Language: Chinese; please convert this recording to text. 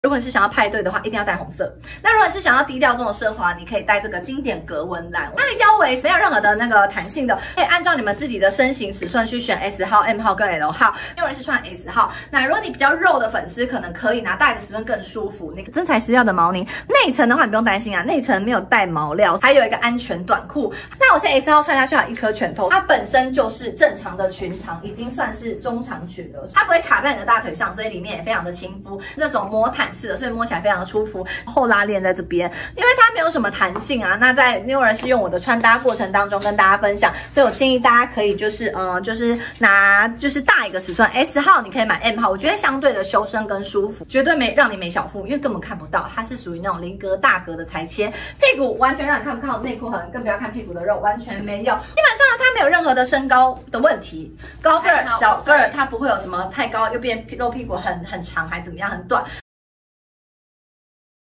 如果你是想要派对的话，一定要带红色。那如果你是想要低调中的奢华，你可以带这个经典格纹蓝。它的腰围没有任何的那个弹性的，可以按照你们自己的身形尺寸去选 S 号、M 号跟 L 号。因为人是穿 S 号，那如果你比较肉的粉丝，可能可以拿大一个尺寸更舒服。那个真材实料的毛呢，内层的话你不用担心啊，内层没有带毛料，还有一个安全短裤。那我现在 S 号穿下去有一颗拳头，它本身就是正常的裙长，已经算是中长裙了，它不会卡在你的大腿上，所以里面也非常的亲肤，那种摸毯式的，所以摸起来非常的舒服。后拉链在这边，因为它没有什么弹性啊。那在New Era是用我的穿搭过程当中跟大家分享，所以我建议大家可以就是拿大一个尺寸 S 号，你可以买 M 号，我觉得相对的修身跟舒服，绝对没让你没小腹，因为根本看不到，它是属于那种零格大格的裁切，屁股完全让你看不到内裤痕，更不要看屁股的肉，完全没有。基本上呢，它没有任何的身高的问题，高个儿、小个儿，它不会有什么太高又变露屁股很长还怎么样很短。